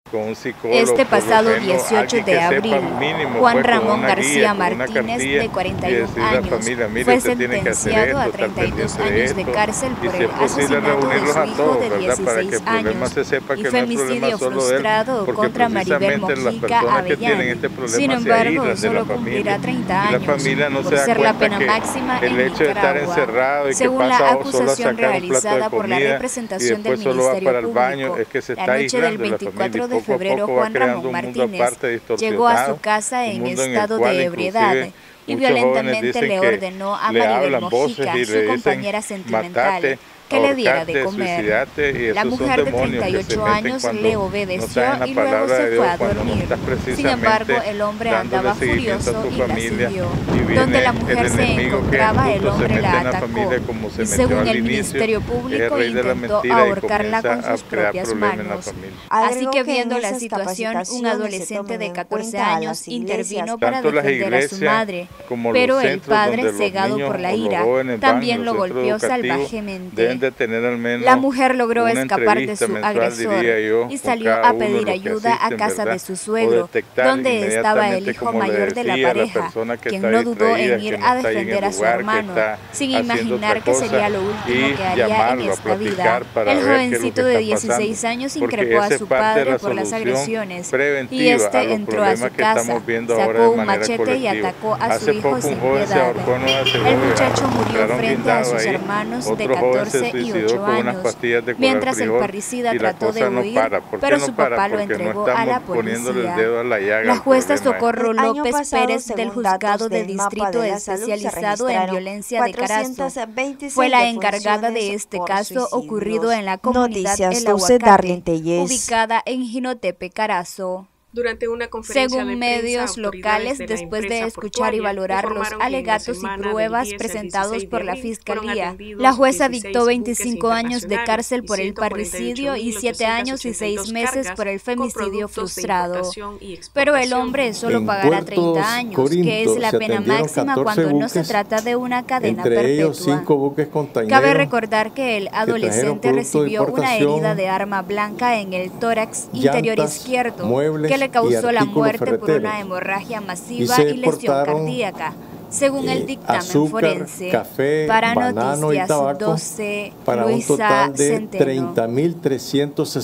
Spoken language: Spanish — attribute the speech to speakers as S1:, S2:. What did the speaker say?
S1: con un psicólogo.
S2: Este pasado
S1: por lo menos
S2: 18
S1: alguien
S2: de
S1: que
S2: abril,
S1: sepa mínimo,
S2: Juan
S1: pues, con
S2: Ramón
S1: una
S2: García
S1: guía, con una
S2: Martínez,
S1: cartilla,
S2: de
S1: y
S2: 41
S1: decirle a la
S2: años,
S1: familia, mire,
S2: fue
S1: usted tiene que hacer
S2: sentenciado a
S1: esto, estar
S2: 32
S1: pendiente de
S2: años de
S1: esto,
S2: cárcel
S1: y
S2: por
S1: si
S2: el
S1: es posible
S2: asesinato de
S1: reunirlos
S2: su
S1: a
S2: hijo
S1: todos,
S2: de
S1: ¿verdad? Para que
S2: 16
S1: el problema
S2: años
S1: se sepa
S2: y
S1: que no es problema
S2: femicidio
S1: solo de él,
S2: frustrado
S1: porque
S2: contra Maribel
S1: precisamente las
S2: Mojica
S1: personas que tienen
S2: Avellani.
S1: este
S2: Sin
S1: problema se
S2: embargo,
S1: aíslan de la
S2: solo
S1: familia,
S2: cumplirá 30
S1: y la
S2: años
S1: familia no se
S2: por
S1: da
S2: ser la
S1: cuenta
S2: pena
S1: que
S2: máxima
S1: el
S2: en
S1: hecho de estar
S2: Nicaragua.
S1: encerrado y que
S2: Según la
S1: pasa solo a
S2: acusación
S1: sacar un plato de
S2: realizada por la
S1: comida y
S2: representación del
S1: después solo va
S2: Ministerio
S1: para el baño,
S2: Público,
S1: es que se
S2: la
S1: está
S2: noche del
S1: aislando de la familia, y
S2: 24 de
S1: poco a
S2: febrero,
S1: poco va
S2: Juan
S1: creando
S2: Ramón
S1: un mundo
S2: Martínez
S1: aparte
S2: llegó a su
S1: distorsionado,
S2: casa
S1: un
S2: en
S1: mundo en el
S2: estado
S1: cual
S2: de ebriedad
S1: inclusive
S2: y
S1: muchos jóvenes
S2: violentamente
S1: dicen
S2: le
S1: que
S2: ordenó a
S1: le
S2: Maribel
S1: hablan voces
S2: Mojica,
S1: y
S2: su
S1: le dicen
S2: compañera sentimental,
S1: matate,
S2: que le diera de
S1: ahorcate,
S2: comer.
S1: suicidate, y
S2: La
S1: esos son
S2: mujer de
S1: demonios que se
S2: 38
S1: meten
S2: años
S1: cuando
S2: le
S1: no estás
S2: obedeció
S1: en la
S2: y luego
S1: palabra
S2: se
S1: de
S2: fue
S1: Dios,
S2: a
S1: cuando no
S2: dormir.
S1: estás
S2: Sin embargo,
S1: precisamente
S2: el hombre
S1: dándole
S2: andaba
S1: seguimiento a
S2: furioso
S1: tu
S2: y la
S1: familia,
S2: siguió.
S1: y
S2: Donde la
S1: viene el
S2: mujer se
S1: enemigo que es
S2: encontraba, el
S1: astuto, se
S2: hombre
S1: mete
S2: la
S1: en la
S2: atacó
S1: familia como se
S2: y
S1: metió
S2: según
S1: al
S2: el
S1: inicio,
S2: Ministerio
S1: es el
S2: Público
S1: rey de la
S2: intentó
S1: mentira y
S2: ahorcarla
S1: comienza
S2: con
S1: a
S2: sus
S1: crear
S2: propias
S1: problemas en la
S2: manos.
S1: familia.
S2: Así
S3: Agregó
S2: que
S3: que en
S2: viendo la
S3: esas
S2: situación, un
S3: capacitaciones se
S2: adolescente
S3: tomen
S2: de
S3: en
S2: 14
S3: cuenta a
S2: años
S3: las iglesias.
S2: intervino para
S1: Tanto las
S2: defender a su
S1: iglesias
S2: madre,
S1: como los
S2: pero el
S1: centros
S2: padre,
S1: donde los
S2: cegado
S1: niños
S2: por la
S1: o los
S2: ira,
S1: jóvenes van, y
S2: también
S1: los
S2: lo
S1: centros
S2: golpeó
S1: educativos deben
S2: salvajemente.
S1: de tener al
S2: La
S1: menos
S2: mujer logró
S1: una
S2: escapar de
S1: entrevista
S2: su
S1: mensual,
S2: agresor
S1: diría yo,
S2: y
S1: con
S2: salió
S1: cada
S2: a
S1: uno de
S2: pedir
S1: los que
S2: ayuda a
S1: asisten,
S2: casa de
S1: ¿verdad?
S2: su
S1: O
S2: suegro,
S1: detectar
S2: donde estaba el
S1: inmediatamente,
S2: hijo
S1: como le
S2: mayor de la
S1: decía, la
S2: pareja,
S1: persona que está
S2: quien no dudó en
S1: distraída,
S2: ir
S1: que no
S2: a
S1: está ahí en
S2: defender
S1: el
S2: a su
S1: lugar, que
S2: hermano,
S1: está
S2: sin
S1: haciendo otra
S2: imaginar que
S1: cosa,
S2: sería lo último
S1: y
S2: que haría en
S1: llamarlo a
S2: esta vida.
S1: platicar para
S2: El
S1: ver qué es lo que
S2: jovencito de
S1: está pasando,
S2: 16 años
S1: porque
S2: increpó a
S1: esa es
S2: su
S1: parte de
S2: padre
S1: la
S2: por las
S1: solución
S2: agresiones y
S1: preventiva a
S2: este
S1: los
S2: entró a
S1: problemas
S2: su
S1: que estamos
S2: casa,
S1: viendo ahora de
S2: sacó un
S1: manera
S2: machete y
S1: colectiva.
S2: atacó a su
S1: Hace
S2: hijo
S1: poco un
S2: sin
S1: joven se
S2: piedad.
S1: ahorcó en una
S2: El
S1: Segovia,
S2: muchacho murió
S1: encontraron
S2: frente a
S1: guindado
S2: sus
S1: ahí,
S2: hermanos de
S1: otro joven se
S2: 14 y
S1: suicidó
S2: 8
S1: con unas
S2: años,
S1: pastillas de color
S2: mientras el
S1: frijol,
S2: parricida
S1: y la
S2: trató de
S1: cosa no
S2: huir,
S1: para. ¿Por qué
S2: pero
S1: no
S2: su
S1: para?
S2: papá lo
S1: Porque no
S2: entregó a
S1: estamos
S2: la
S1: poniéndole el
S2: policía.
S1: dedo a la llaga
S2: La
S1: al
S2: jueza
S1: problema.
S2: Socorro
S3: El año
S2: López
S3: pasado,
S2: Pérez del
S3: según datos
S2: Juzgado de
S3: del Mapa
S2: Distrito
S3: de la Salud, se
S2: Especializado en
S3: registraron
S2: Violencia de Carazo,
S3: 426
S2: fue la encargada de
S3: defunciones
S2: este
S3: por
S2: caso ocurrido en
S3: suicidios.
S2: la comunidad
S3: Noticias
S2: El
S3: 12, Darlene
S2: Aguacate,
S3: Tellez.
S2: ubicada en Jinotepe, Carazo.
S4: Durante una conferencia
S2: Según
S4: de prensa,
S2: medios
S4: autoridades
S2: locales,
S4: de la
S2: después de
S4: empresa
S2: escuchar y
S4: portuaria
S2: valorar los
S4: informaron que en la
S2: alegatos y
S4: semana del
S2: pruebas
S4: 10 al
S2: presentados
S4: 16 de
S2: por la
S4: abril fueron
S2: Fiscalía,
S4: atendidos
S2: la jueza
S4: 16
S2: dictó
S4: buques
S2: 25 años de
S4: internacionales
S2: cárcel
S4: y
S2: por el parricidio y 7 años y 6 meses
S4: cargas
S2: por el
S4: con
S2: femicidio
S4: productos de
S2: frustrado.
S4: importación y
S2: Pero el
S4: exportación.
S2: hombre solo
S5: En
S2: pagará 30
S5: Puerto
S2: años, que es
S5: Corinto
S2: la
S5: se
S2: pena
S5: atendieron
S2: máxima
S5: 14
S2: cuando no se
S5: buques,
S2: trata de una cadena
S5: entre ellos
S2: perpetua.
S5: 5 buques
S2: Cabe
S5: containeros
S2: recordar que el
S5: trajeron
S2: adolescente
S5: productos de
S2: recibió una herida
S5: importación,
S2: de arma blanca en el tórax interior
S5: llantas,
S2: izquierdo
S5: muebles
S2: que le
S5: y
S2: causó la
S5: artículos
S2: muerte por una
S5: ferreteros.
S2: hemorragia
S5: Y
S2: masiva
S5: se
S2: y lesión
S5: exportaron
S2: cardíaca, según el dictamen
S5: azúcar,
S2: forense.
S5: café,
S2: Para
S5: banano y
S2: Noticias
S5: tabaco
S2: 12,
S5: para un
S2: Luisa
S5: total de
S2: Centeno.
S5: 30.360